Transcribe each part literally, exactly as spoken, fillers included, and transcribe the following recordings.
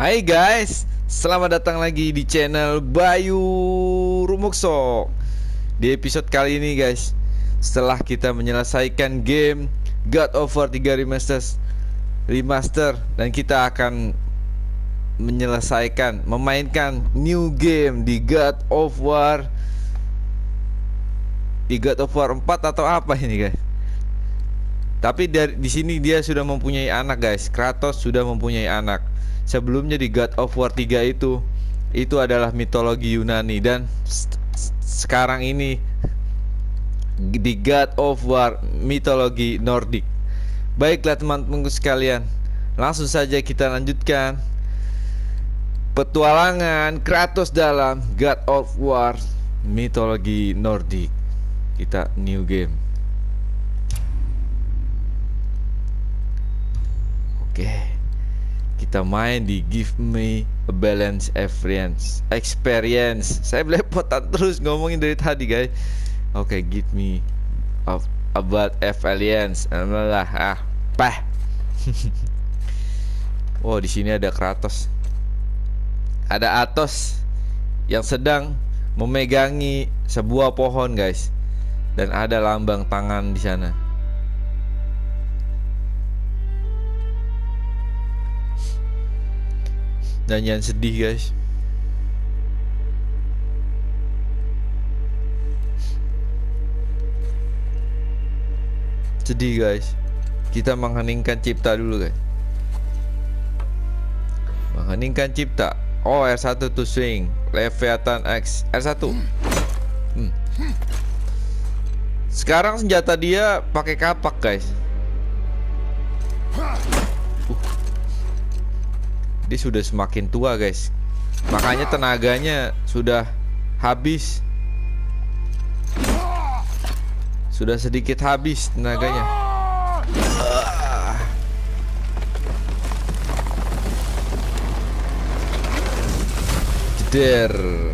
Hai guys, selamat datang lagi di channel Bayu Rumukso. Di episode kali ini guys, setelah kita menyelesaikan game God of War tiga Remaster Remaster dan kita akan menyelesaikan, memainkan new game di God of War Di God of War empat atau apa ini guys. Tapi dari di sini dia sudah mempunyai anak guys. Kratos sudah mempunyai anak. Sebelumnya di God of War tiga itu itu adalah mitologi Yunani, dan sekarang ini di God of War mitologi Nordik. Baiklah teman-temanku sekalian, langsung saja kita lanjutkan petualangan Kratos dalam God of War mitologi Nordik. Kita new game. Oke, kita main di Give Me a Balance Experience. Experience. Saya belepotan terus ngomongin dari tadi guys. Oke, give me a, about Aliens. Alah, ah, pah. Oh, di sini ada Kratos. Ada Athos yang sedang memegangi sebuah pohon guys. Dan ada lambang tangan di sana. Dan jangan sedih guys. Sedih guys. Kita mengheningkan cipta dulu guys. Mengheningkan cipta. Oh, R satu to swing. Leviathan X. R satu. hmm. Sekarang senjata dia pakai kapak guys. uh. Dia sudah semakin tua guys. Makanya tenaganya sudah habis. Sudah sedikit habis tenaganya. Jeder.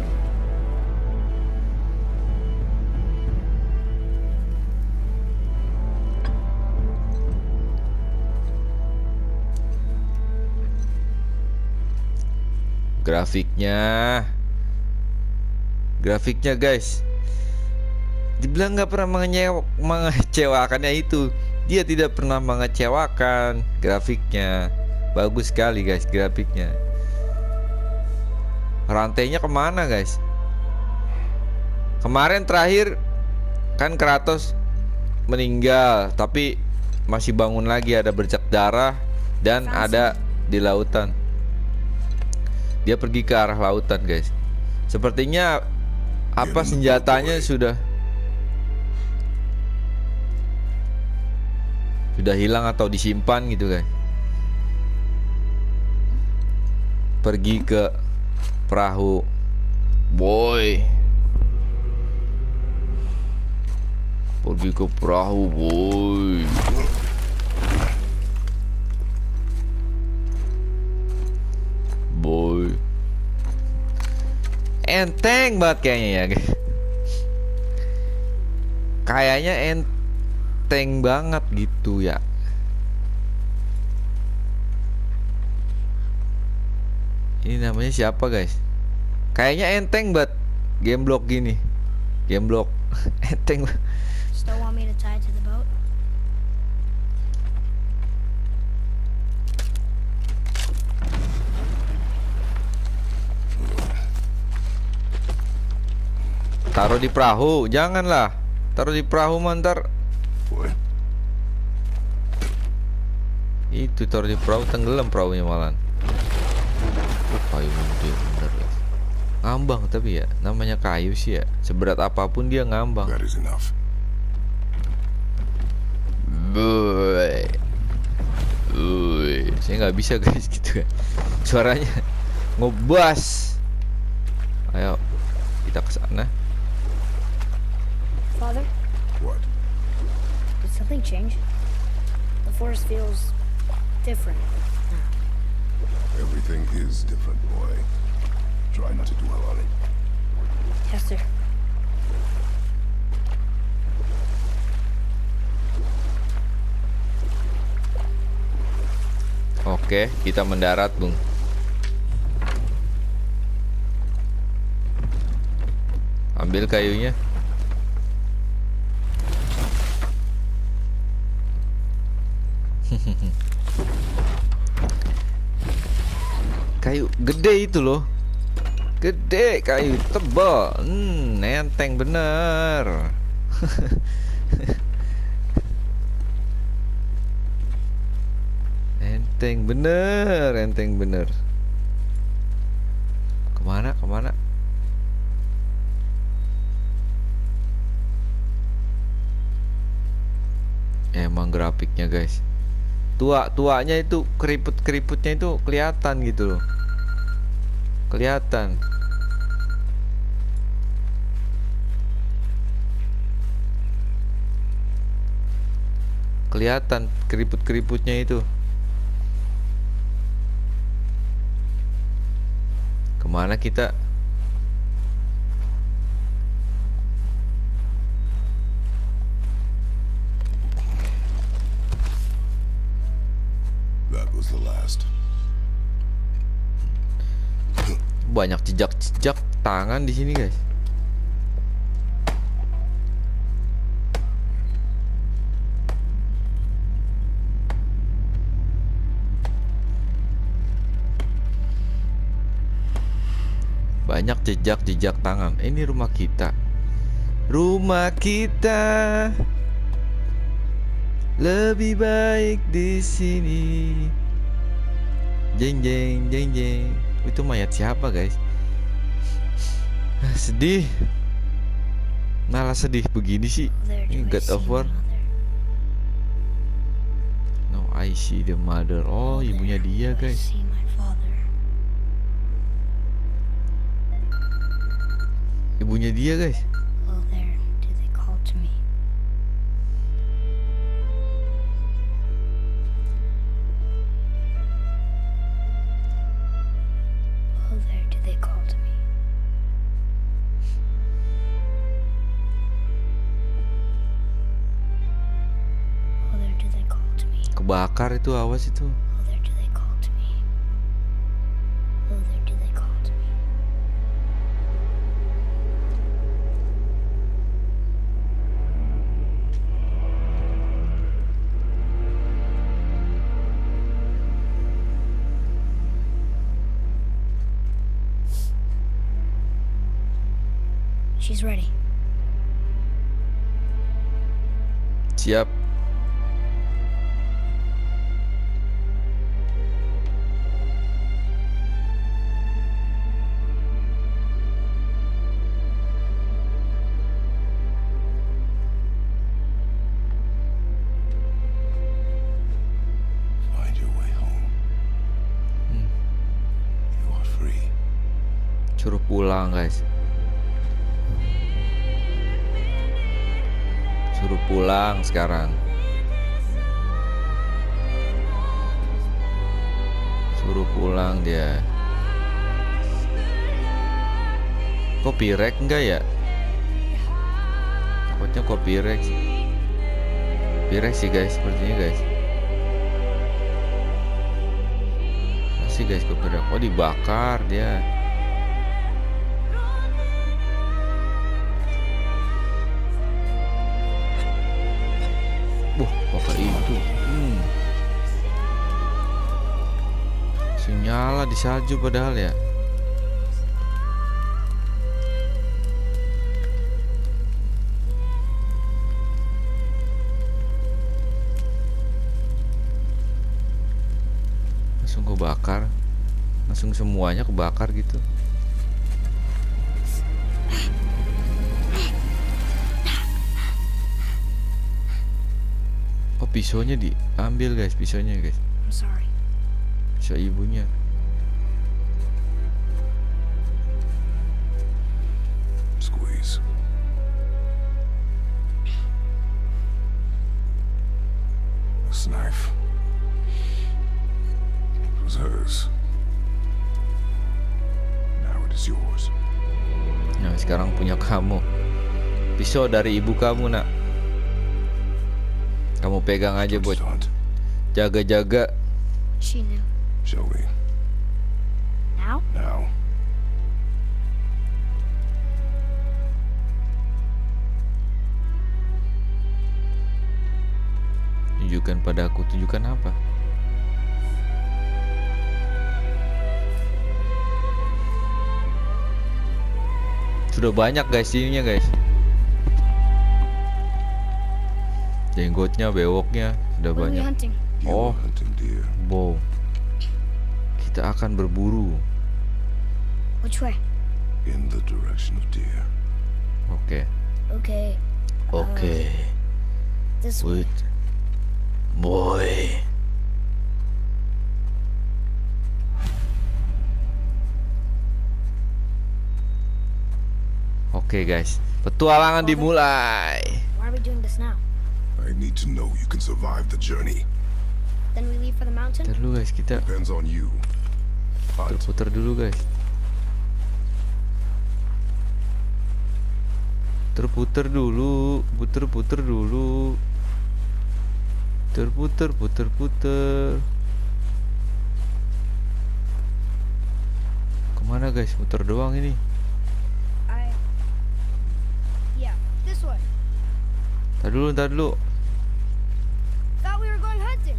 Grafiknya Grafiknya guys, dibilang gak pernah mengecew mengecewakannya itu. Dia tidak pernah mengecewakan. Grafiknya bagus sekali guys. Grafiknya. Rantainya kemana guys? Kemarin terakhir kan Kratos meninggal, tapi masih bangun lagi, ada bercak darah. Dan ada di lautan. Dia pergi ke arah lautan guys. Sepertinya apa senjatanya sudah Sudah hilang atau disimpan gitu guys. Pergi ke perahu. Boy, pergi ke perahu boy. Boy, enteng banget kayaknya ya guys. Kayaknya enteng banget gitu ya. Ini namanya siapa guys? Kayaknya enteng banget. Game block gini. Game block enteng banget. Still want me to tie it to the boat? Taruh di perahu, janganlah. Taruh di perahu mantar. Itu taruh di perahu, tenggelam perahunya malan. Oh, kayu gede bener ya. Ngambang tapi ya, namanya kayu sih ya. Seberat apapun dia ngambang. Boy. Uy, saya nggak bisa guys gitu kan. Suaranya ngebas. Ayo kita ke sana. Father? What? Did something change? The forest feels different now. Everything is different, boy. Try not to dwell on it. Yes, sir. Oke, kita mendarat, Bung. Ambil kayunya. Kayu gede itu loh. Gede, kayu tebal. Hmm, enteng bener. Enteng bener, enteng bener. Kemana, kemana? Emang grafiknya guys, tua-tuanya itu keriput-keriputnya itu kelihatan gitu loh. Kelihatan. Kelihatan keriput-keriputnya itu. Kemana kita? That was the last. Banyak jejak-jejak tangan di sini, guys. Banyak jejak-jejak tangan. Ini rumah kita. Rumah kita lebih baik di sini. Jeng jeng jeng jeng. Itu mayat siapa, guys? Sedih. Malah sedih begini sih. There, Ini do I God see of War. my mother? No, I see the mother. Oh, ibunya There, dia, do I guys. see my father? Ibunya dia, guys. Oh, there, do they call to me? Oh, there, do they call to me? Oh, there, do they call to me? Kebakar itu, awas itu. Oh, there, do they call to me? Oh, there, do they call to me? She's ready. Siap. Find your way home. Hmm. You are free. Suruh pulang, guys. Suruh pulang sekarang. Suruh pulang dia. Copyright enggak ya? Takutnya copyright sih. Copyright sih, guys, sepertinya, guys. Masih, guys, copyright. Oh, dibakar dia. Wah, pakai itu. Hmm. Sinyala di salju padahal ya. Langsung kebakar. Langsung semuanya kebakar gitu. Oh, pisaunya diambil, guys, pisaunya, guys. I'm sorry. Pisau ibunya. Squeeze. This knife was hers. Now it is yours. Nah, sekarang punya kamu. Pisau dari ibu kamu, nak. Kamu pegang aja buat Don't stunt. jaga-jaga. She knew. Shall we? Now? Now. tunjukkan padaku. Tunjukkan apa? Sudah banyak guys ininya guys. Jenggotnya, bewoknya sudah What are we banyak. hunting? You Oh. are hunting deer. Wow. Kita akan berburu. Which way? In the direction of deer. Oke. Okay, Oke. this way. Wait. Boy. Oke guys, petualangan dimulai. Why are we doing this now? I need to know you can survive the journey. Then we leave for the mountain? Ntar dulu guys, kita Depends on you. Hunt. putar dulu guys. Terputar dulu, puter-puter dulu. Terputar, puter-puter. Kemana guys? Muter doang ini. I... Yeah, this way. Ntar dulu, ntar dulu. Thought we were going hunting.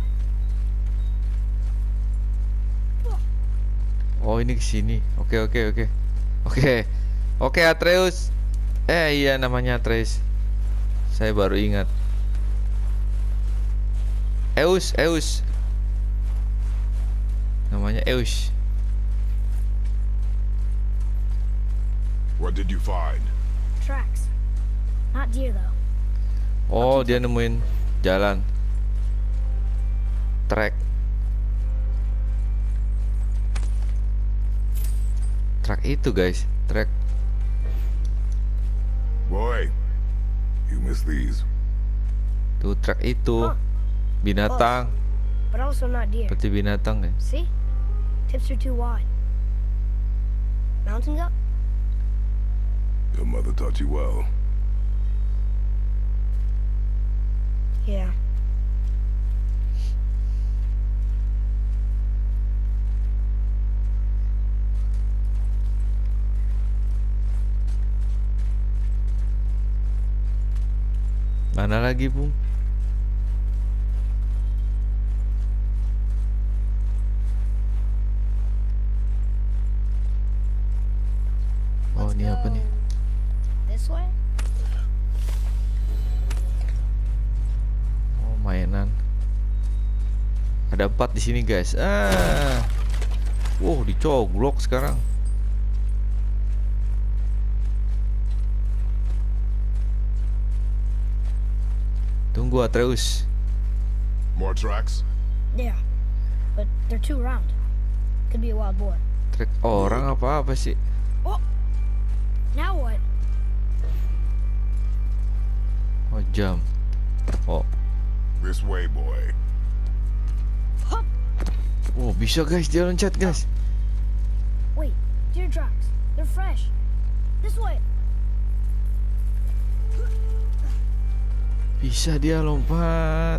Oh ini kesini. Oke oke oke. Oke. Oke Atreus. Eh iya namanya Atreus. Saya baru ingat. Eus, Eus. Namanya Eus. What did you find? Tracks. Not deer, though. Oh dia nemuin jalan. Track. Track itu guys. Track. Boy, you missed these. Tuh track itu. Huh. Binatang. But also not deer. Seperti binatang kan. See? Tips are too wide. Mountain goat? Your mother taught you well. Yeah. Mana lagi Bung? Oh Let's ini apa go nih? This way? Oh mainan. Ada empat di sini guys. Ah, wow dicoglok sekarang. Tunggu Atreus. More tracks? Yeah. But they're too round. Could be a wild boar. Trek orang apa apa sih? Now what? Oh jam. Oh, This way, boy. Hup! oh bisa guys dia loncat guys. Wait, deer tracks. They're fresh. This way. Bisa dia lompat.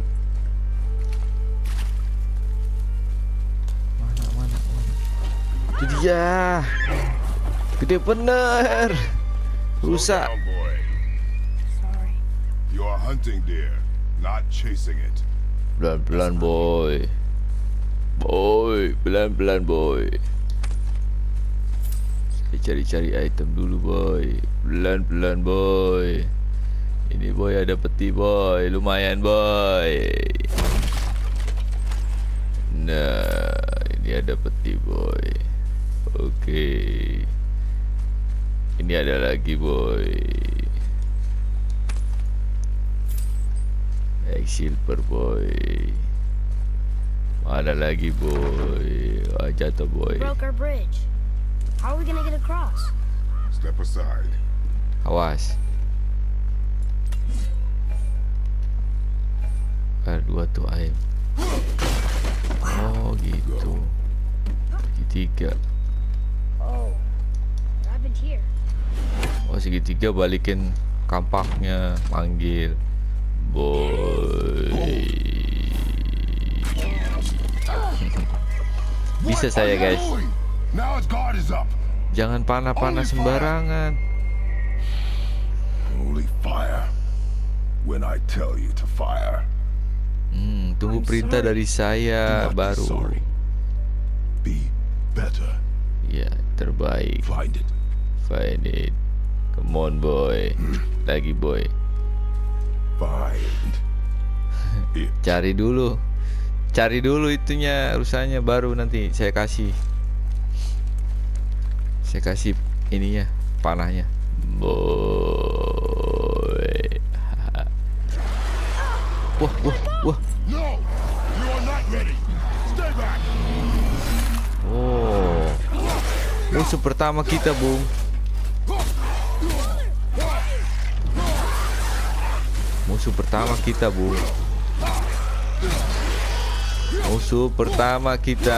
Mana mana mana. Itu dia. Gede bener. Slow Rusak. down, boy. Sorry. You are hunting deer, not chasing it. Pelan-pelan boy. Boy, pelan-pelan boy. Saya cari-cari item dulu boy. Pelan-pelan boy. Ini boy ada peti boy. Lumayan boy. Nah, ini ada peti boy. Oke. Ini ada lagi boy. Egg silver boy. Mana lagi boy? Ah, jatuh boy. Broke our bridge. How are we gonna get across? Step aside. Awas. Ada dua tuh ayam. Oh gitu. Segitiga. Oh, what happened here? Oh segitiga balikin kampaknya, manggil boy. Bisa saya guys. Now its guard is up. Jangan panah-panah sembarangan. Only fire when I tell you to fire. Hmm, tunggu I'm perintah sorry. dari saya Do not be baru. sorry. Be better. Ya, terbaik. Find it. Find it. Come on, boy. Lagi, boy. Find it. Cari dulu. Cari dulu itunya, rusanya baru nanti saya kasih. Saya kasih ininya, panahnya. Boy. Wah, wah, wah. No! You are not ready! Stay back! Oh. Musuh pertama kita, Bung. Musuh pertama kita, Bung. Musuh pertama kita.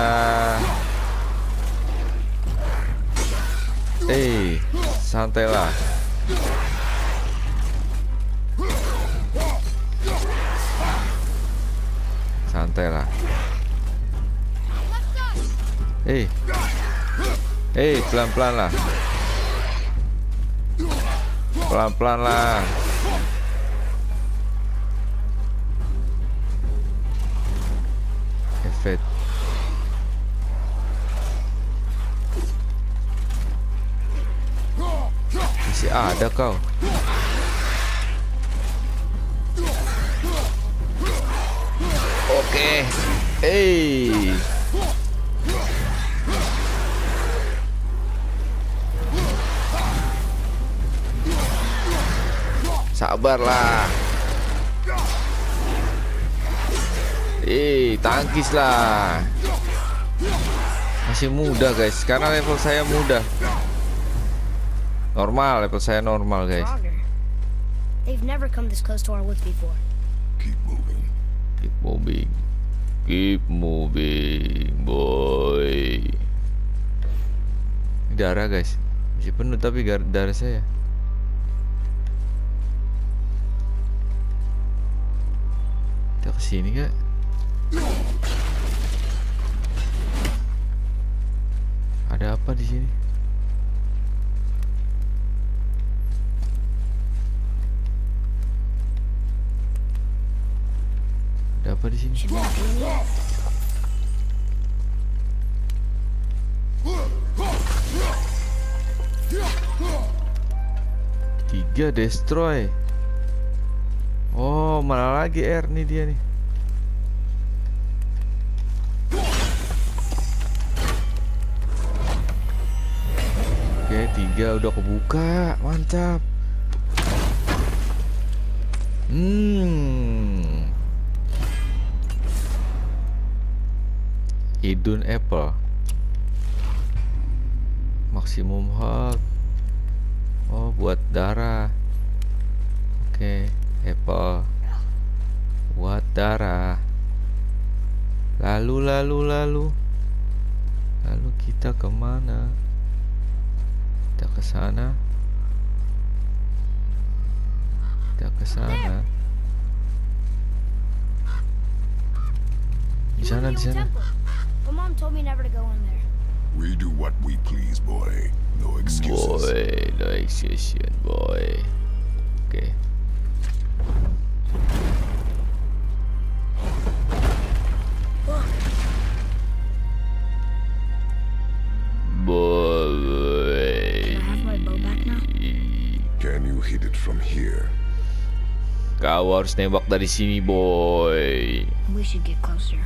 Eh, santailah. Santailah. Eh. Eh, pelan-pelan lah. Pelan-pelan lah. Efek. Masih ada kau. Oke. Eh. Sabarlah. Eh, tangkislah. Masih muda, guys. Karena level saya muda. Normal, level saya normal, guys. Frogger. They've never come this close to our woods before. Keep moving. Keep moving. Keep moving, boy. Darah, guys. Masih penuh tapi gar- darah saya. Kita kesini gak? Ada apa di sini? Ada apa di sini? Should not be in here. Tiga destroy. Oh, malah lagi R nih dia nih. Oke, tiga udah kebuka, mantap. Hmm. Idun apple. Maximum health. Oh, buat darah. Oke, apple. Buat darah. Lalu, lalu, lalu. Lalu kita kemana? Kita ke sana. Kita ke sana. Di sana, di sana. But Mom told me never to go in there. We do what we please, boy. No excuses. Boy, no exception, boy. Oke. Boy. Can I have my bow back now? Can you hit it from here? Kau harus nembak dari sini, boy. We should get closer.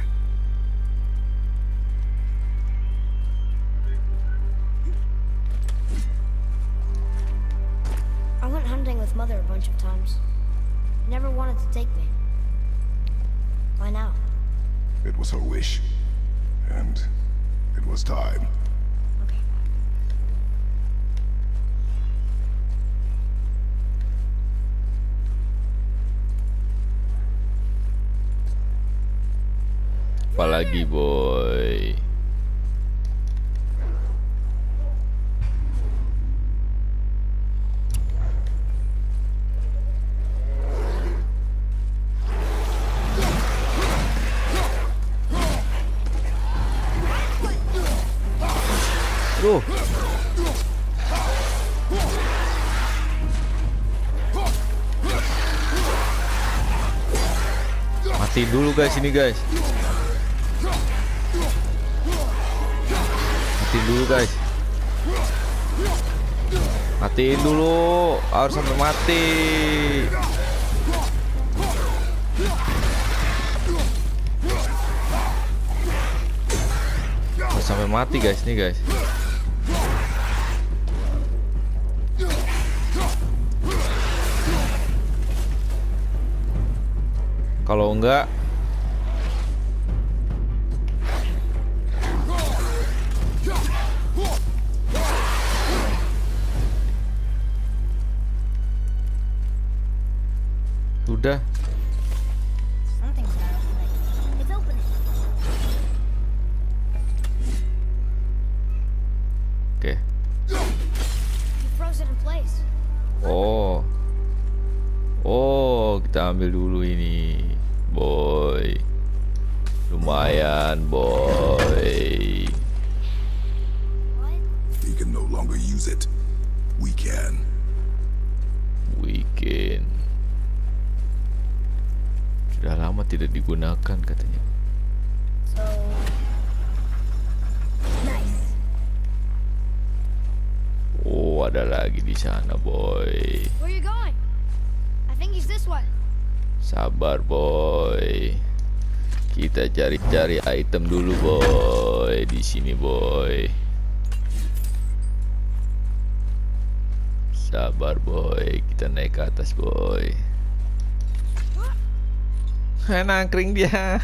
I went hunting with Mother a bunch of times. Never wanted to take me. Why now? It was her wish. And it was time. Okay. Apalagi, boy. Duh. Matiin dulu guys ini guys. Matiin dulu guys. Matiin dulu, harus sampai mati. Harus sampai mati guys nih guys. Kalau enggak udah. Something's not opening. It's opening. Oke. You froze it in place. Oh. Oh, kita ambil dulu ini, boy. Lumayan, boy. What? He can no longer use it. We can. Weekend. Sudah lama tidak digunakan katanya. So nice. Oh, ada lagi di sana, boy. Where are you going? I think he's this way. Sabar, boy. Kita cari-cari item dulu, boy. Di sini, boy. Sabar, boy. Kita naik ke atas, boy. Nangkring dia.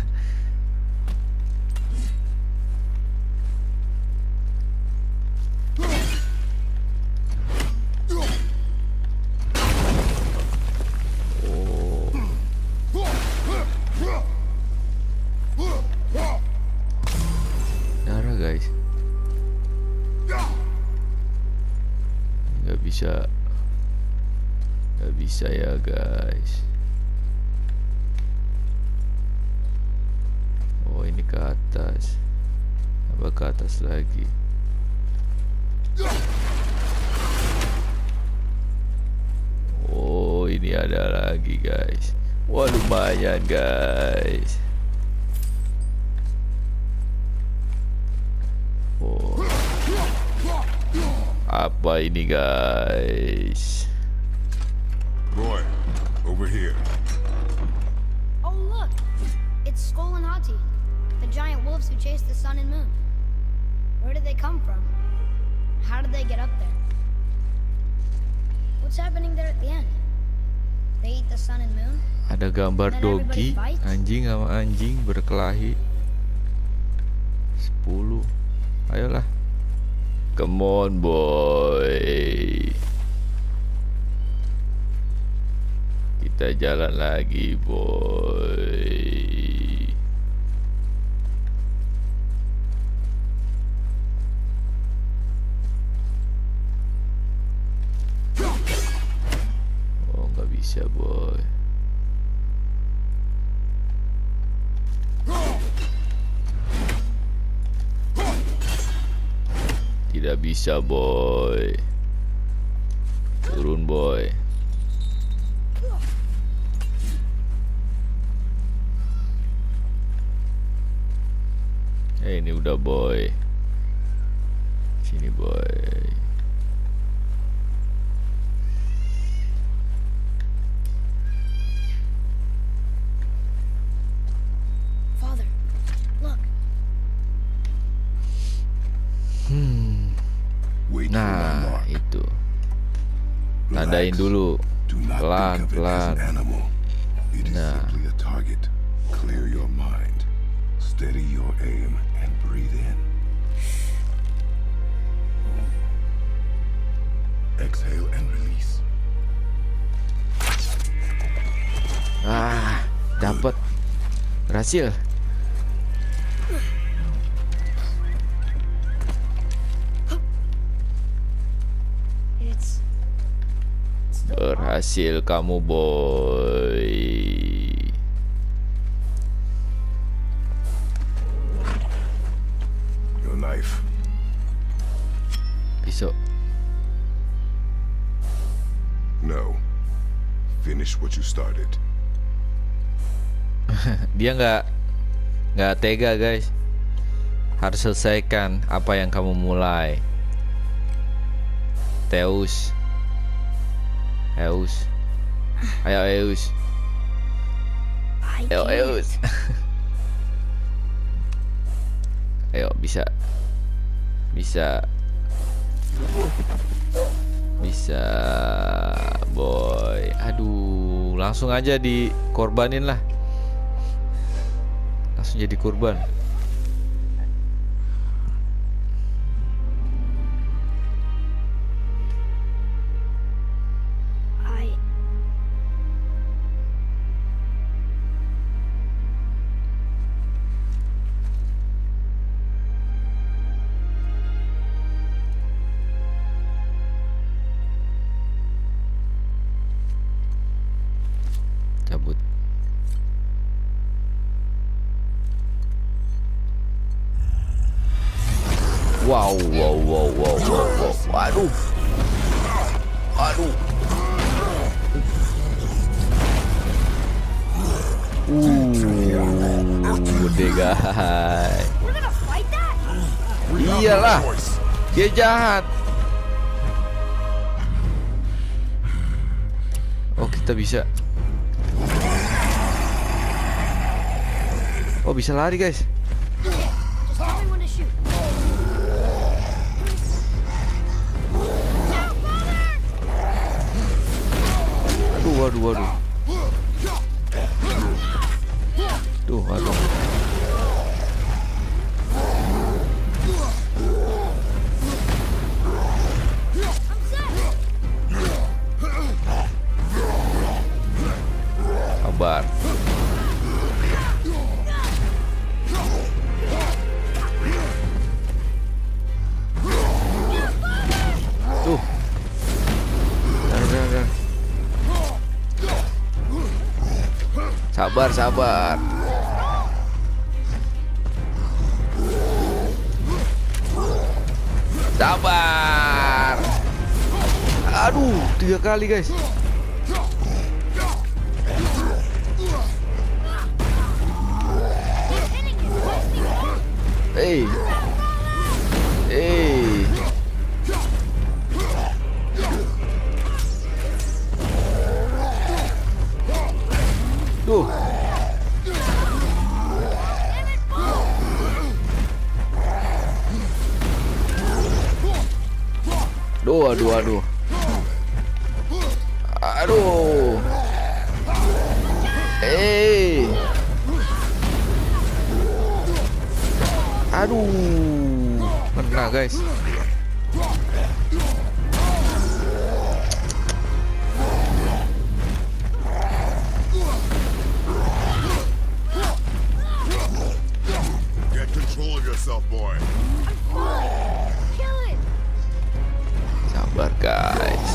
Darah guys. Nggak bisa. Nggak bisa ya guys. Oh ini ke atas. Apa ke atas lagi? Oh ini ada lagi guys. Wah lumayan guys. Oh. Apa ini guys? Roy, over here. Oh look, it's Skull and Hati, the giant wolves who chased the sun and moon. Where did they come from? How did they get up there? What's happening there at the end? They eat the sun and moon? Ada gambar dogi, anjing sama anjing berkelahi. Sepuluh. Ayolah. Come on boy. Kita jalan lagi boy. Oh nggak bisa boy. Tidak bisa boy. Turun boy. Eh ini udah boy. Sini boy. Father, look. Hmm. Wait for my Nah mark. itu. Tandain Relax. dulu. Do not Pelan think of it as pelan. an animal. It is Nah. simply a target. Clear your mind. Steady your aim and breathe in. Exhale and release. Ah, dapat. Berhasil. It's Berhasil kamu boy. Your knife. Pisau. No. Finish what you started. Dia nggak nggak tega guys. Harus selesaikan apa yang kamu mulai. Teus, Eus, ayo Eus, I ayo can't. Eus. Ayo bisa, bisa, bisa, boy. Aduh, langsung aja dikorbanin lah. Langsung jadi korban. I. Cabut. Wow, wow, wow, wow, wow, wow. Waduh. Aduh. Uh, gede guys. We're gonna fight that? Iyalah, dia jahat. Oh, kita bisa. Oh, bisa lari guys. Just tell me when to shoot. Aduh, waduh, waduh. Tuh, waduh. I'm set. Sabar. Tuh. Udah, udah, udah. Sabar, sabar. Sabar. Aduh, tiga kali guys. Hey. Hey. Tuh. Duh, aduh, aduh. Aduh. Eh. Aduh. Kena guys. Get control of yourself, boy. Kill it. Sabar guys.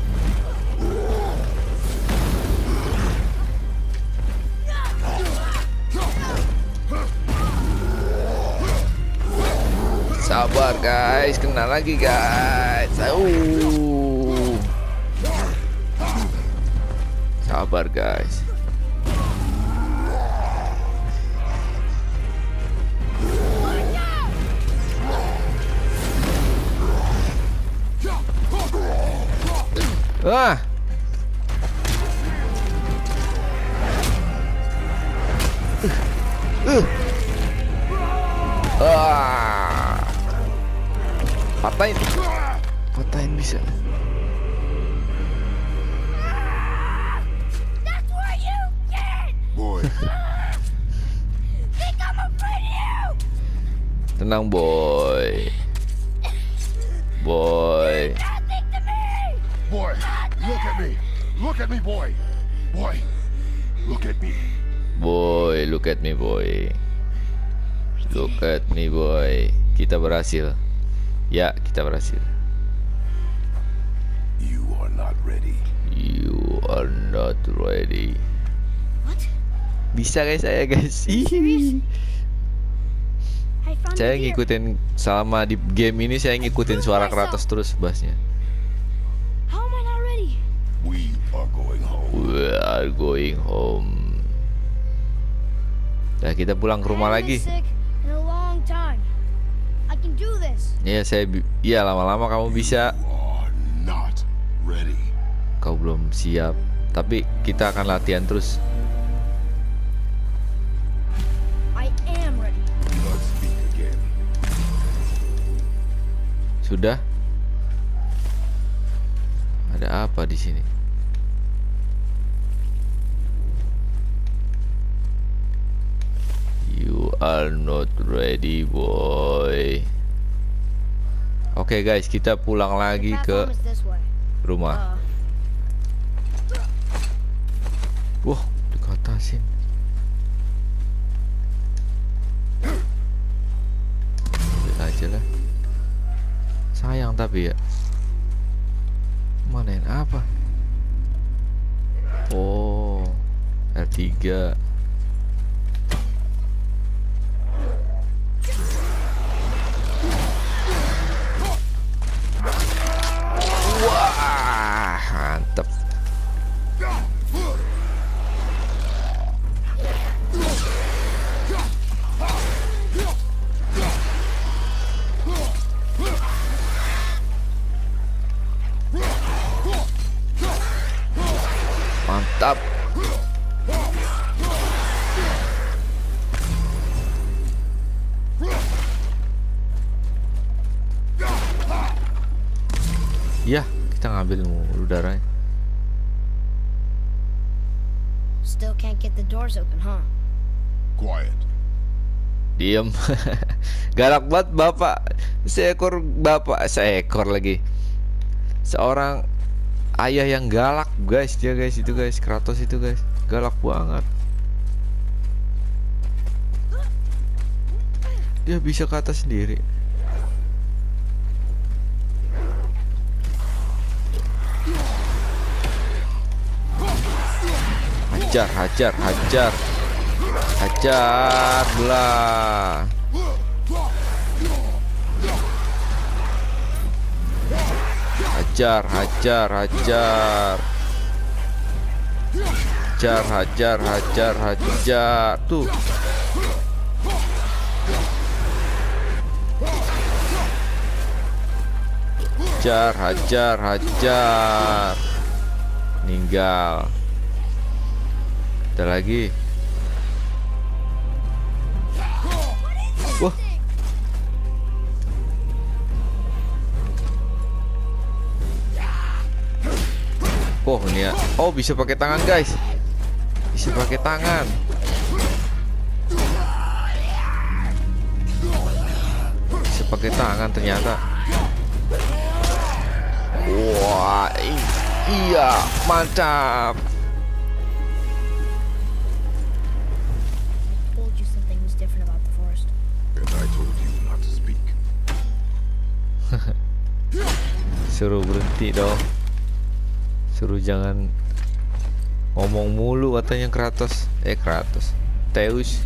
Sabar guys, kena lagi guys. Uh. Sabar guys. Ah. Uh. Uh. Ah. Patahin. Patahin bisa. That's where you get. Boy, Think I'm afraid of you. Tenang boy. Boy. Nothing to me. boy, look at me. Look at me, boy. Boy, look at me. Boy, look at me boy. Look at me boy. Kita berhasil. Ya, kita berhasil. You are not ready. You are not ready. What? Bisa guys saya guys. Serious? I found Saya it here. ngikutin selama di game ini saya ngikutin suara Kratos terus bassnya. How am I not ready? We are going home. We are going home. Nah, kita pulang ke rumah I haven't lagi. been sick in a long time. I can do this. Iya, saya bi- iya lama-lama kamu bisa. You are not ready. Kau belum siap, tapi kita akan latihan terus. I am ready. Do not speak again. Sudah? Ada apa di sini? You are not ready, boy. Oke guys, kita pulang lagi Path ke home is this way. rumah. Uh, Wah, dikatasin. Ambil aja lah. Sayang tapi ya. Manain apa? Oh, R tiga. Wah, mantep. Mantap. Ya, kita ngambil mulu darahnya. still can't get the doors open, huh? Quiet. Diem. Galak banget bapak. Seekor bapak, seekor lagi. Seorang ayah yang galak, guys. Dia guys itu guys, Kratos itu guys. Galak banget. Dia bisa ke atas sendiri. Hajar, hajar, hajar. Hajar belah. Hajar, hajar, hajar. Hajar, hajar, hajar, hajar. Tuh. Hajar, hajar, hajar. Meninggal. Ada lagi. Wah. Oh ini ya. Oh bisa pakai tangan guys. Bisa pakai tangan. Bisa pakai tangan ternyata. Wah, iya mantap. Told you something was different about the forest. And I told you not to speak. Suruh berhenti dong. Suruh jangan ngomong mulu katanya Kratos. Eh Kratos. Zeus.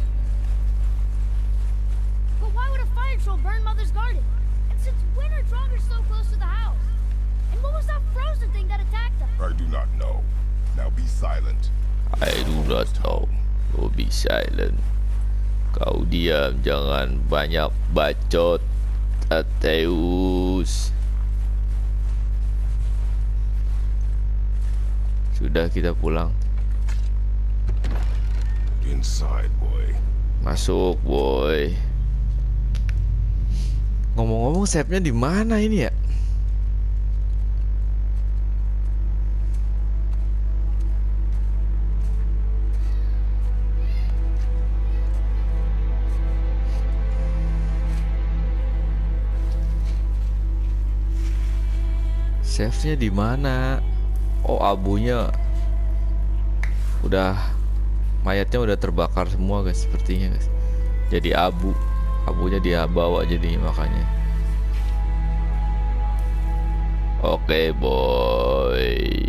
But why would a fire troll burn Mother's garden? And since when are Draugr so close to the house? And what was that frozen thing that attacked us? I do not know. Now be silent. I do not know. Oh, be silent. Kau diam, jangan banyak bacot. Zeus. Sudah kita pulang. Inside, boy. Masuk, boy. Ngomong-ngomong, save-nya di mana ini ya? Save-nya di mana? Oh, abunya udah, mayatnya udah terbakar semua guys, sepertinya guys. Jadi abu, abunya dia bawa jadi makanya. Oke boy.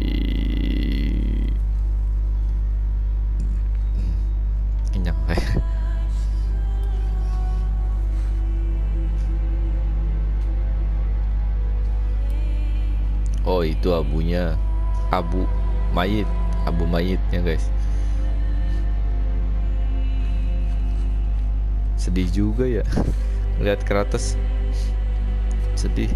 Kenyang kayak. Oh itu abunya, abu mayit, abu mayitnya guys. Sedih juga ya lihat Kratos. Sedih.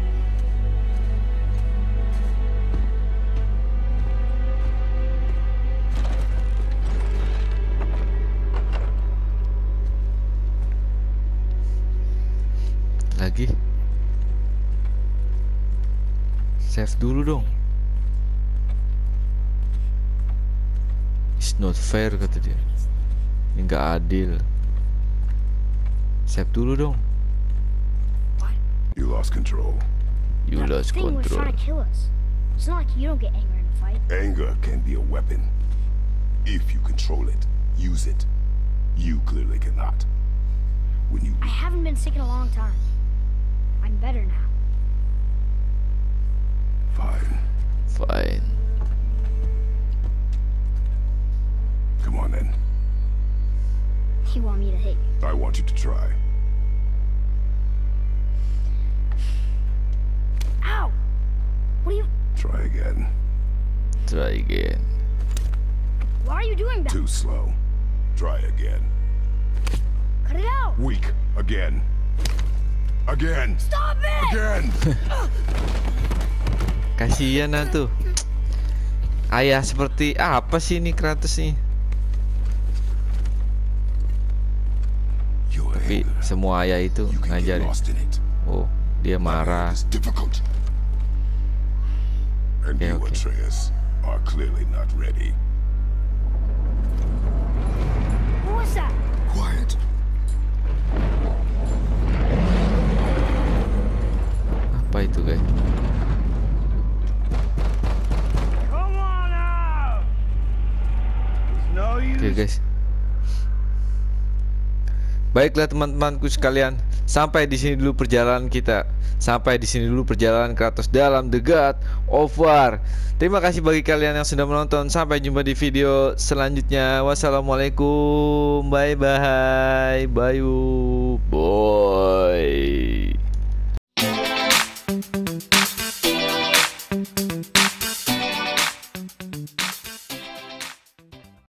Lagi. Save dulu dong. It's not fair kata dia. Ini nggak adil. Save dulu dong. You lost control. You That lost thing was control. trying to kill us. It's not like you don't get angry in a fight. Anger can be a weapon. If you control it, use it. You clearly cannot. When you I haven't been sick in a long time. I'm better now. fine. Fine. Come on then. You want me to hit you? I want you to try. Ow! What are you... Try again. Try again. Why are you doing that? Too slow. Try again. Cut it out! Weak. Again. Again. Stop it! Again. Kasihan lah tuh. Ayah seperti apa sih ini Kratos nih? Your Tapi anger. semua ayah itu You can get ngajarin. lost in it. Oh, dia marah. It's difficult. And Okay, you, okay. Atreus, are clearly not ready. What was that? Quiet. Apa itu guys? Come on out! It's no use. Oke guys. Baiklah teman-temanku sekalian, sampai di sini dulu perjalanan kita. Sampai di sini dulu perjalanan Kratos dalam The God of War. Terima kasih bagi kalian yang sudah menonton. Sampai jumpa di video selanjutnya. Wassalamualaikum. Bye bye. Bye. Boy.